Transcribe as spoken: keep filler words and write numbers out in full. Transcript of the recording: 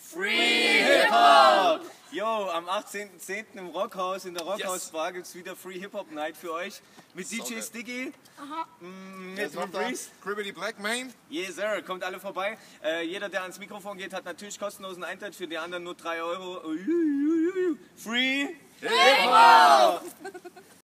Free Hip-Hop! Jo, am achtzehnten zehnten im Rockhaus, in der Rockhaus-Bar gibt es wieder Free Hip-Hop Night für euch. Mit D J Sticky, mit Repres. Cribbity Black Main. Yes, sir, kommt alle vorbei. Äh, jeder, der ans Mikrofon geht, hat natürlich kostenlosen Eintritt, für die anderen nur drei Euro. Free Hip-Hop!